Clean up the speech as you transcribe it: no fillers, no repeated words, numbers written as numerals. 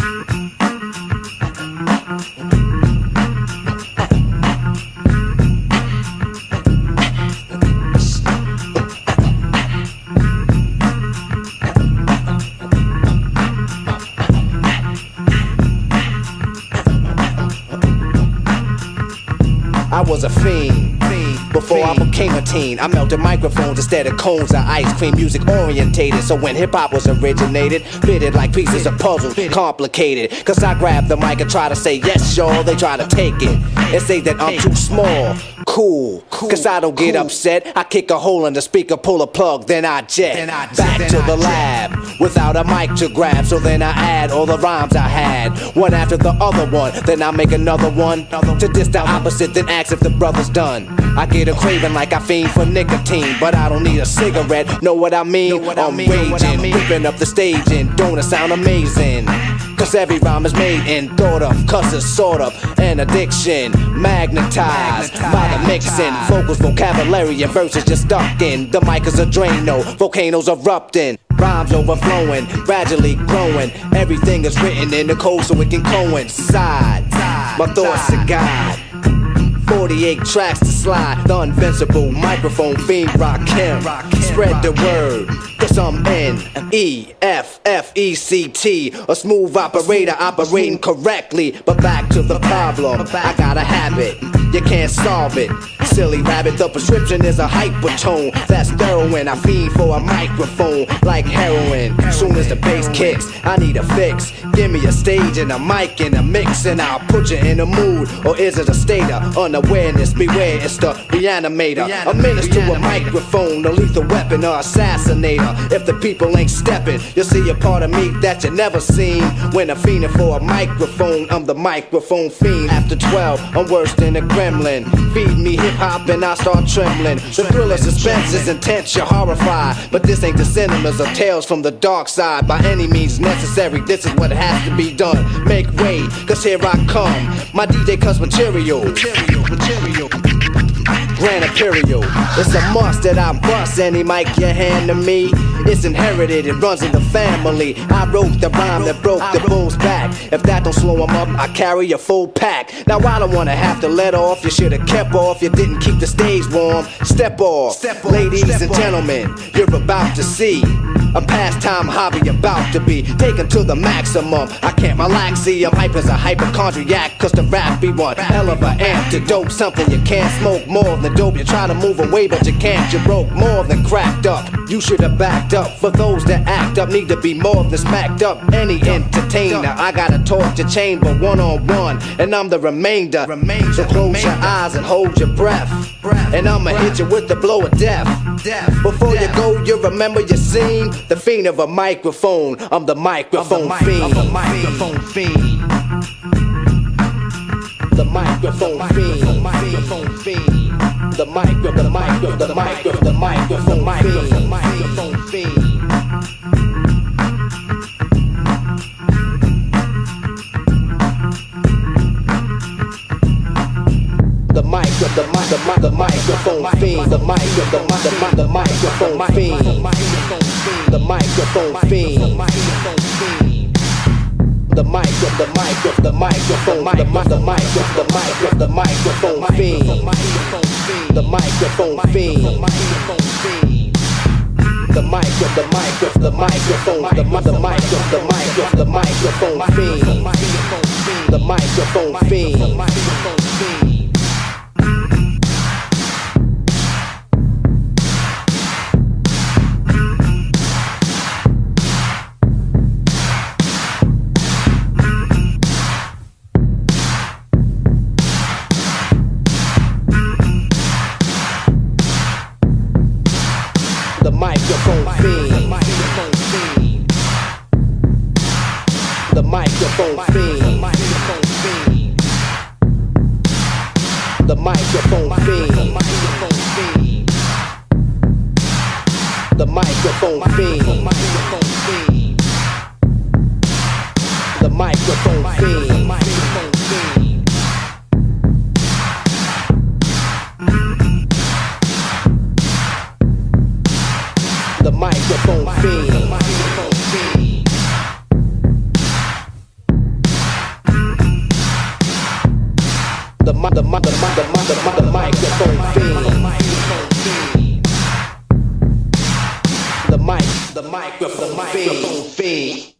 I was a fiend before I became a teen. I melted microphones instead of cones of ice cream. Music orientated, so when hip-hop was originated, fitted like pieces of puzzles, complicated. Cause I grab the mic and try to say yes, y'all. They try to take it and say that I'm too small. Cool, cause I don't get upset. I kick a hole in the speaker, pull a plug, then I jet back to the lab without a mic to grab. So then I add all the rhymes I had, one after the other one. Then I make another one to diss the opposite, then ask if the brother's done. I get a craving like I fiend for nicotine, but I don't need a cigarette, know what I mean? I'm raging, ripping up the stage, and don't it sound amazing? Cause every rhyme is made and thought of, cause it's sort of an addiction, magnetized by the mixing. Vocals, vocabulary, and verses just stuck in. The mic is a Drano, volcanoes erupting, rhymes overflowing, gradually growing. Everything is written in the code so it can coincide. My thoughts to God, 48 tracks to slide. The invincible microphone fiend Rakim. Spread the word, cause I'm N-E-F-F-E-C-T, a smooth operator operating correctly. But back to the problem, I got a habit, you can't solve it. Silly rabbit, the prescription is a hypertone. That's heroin, I fiend for a microphone like heroin. Soon as the bass kicks, I need a fix. Give me a stage and a mic and a mix, and I'll put you in a mood. Or is it a state of unawareness? Beware, it's the reanimator. A menace to a microphone, a lethal weapon or assassinator. If the people ain't stepping, you'll see a part of me that you never seen. When I'm fiending for a microphone, I'm the microphone fiend. After 12, I'm worse than a gremlin. Feed me hip-hop and I start trembling. The thrill of suspense is intense, you're horrified. But this ain't the cinemas or tales from the dark side. By any means necessary, this is what has to be done. Make way, cause here I come. My DJ cuts material. Grand Imperial, it's a must that I bust any mic you hand to me. It's inherited, it runs in the family. I wrote the rhyme that broke the bull's back. If that don't slow him up, I carry a full pack. Now I don't wanna have to let off. You should've kept off, you didn't keep the stage warm. Step off, ladies and gentlemen, you're about to see a pastime hobby about to be taken to the maximum. I can't relax, see I'm hype as a hypochondriac. Cause the rap be one hell of an antidote. Something you can't smoke more than dope. You try to move away but you can't. You broke more than cracked up. You should have backed up. For those that act up need to be more than smacked up. Any entertainer, I gotta talk to chamber one-on-one, and I'm the remainder. So close your eyes and hold your breath, and I'ma hit you with the blow of death. Before you go, you remember your scene. The fiend of a microphone, I'm the microphone fiend. The microphone fiend. The microphone fiend. The microphone fiend. The microphone fiend. The microphone fiend. The microphone fiend. The microphone fiend. The microphone fiend. The microphone fiend. The microphone fiend. The microphone fiend. The microphone fiend. The microphone fiend. The microphone fiend. The microphone fiend. The microphone fiend. The microphone fiend. the microphone fiend. The microphone fiend.